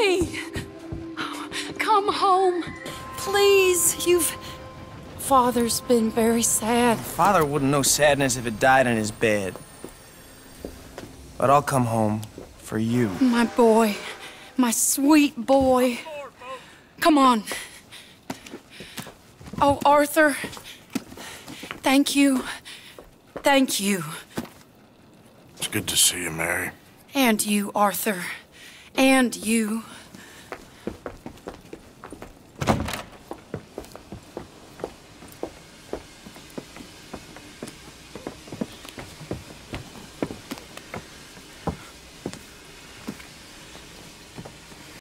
Jammie! Come home, please. Father's been very sad. Father wouldn't know sadness if it died in his bed. But I'll come home for you. My boy, my sweet boy. Come on. Oh, Arthur, thank you. Thank you. It's good to see you, Mary. And you, Arthur. And you.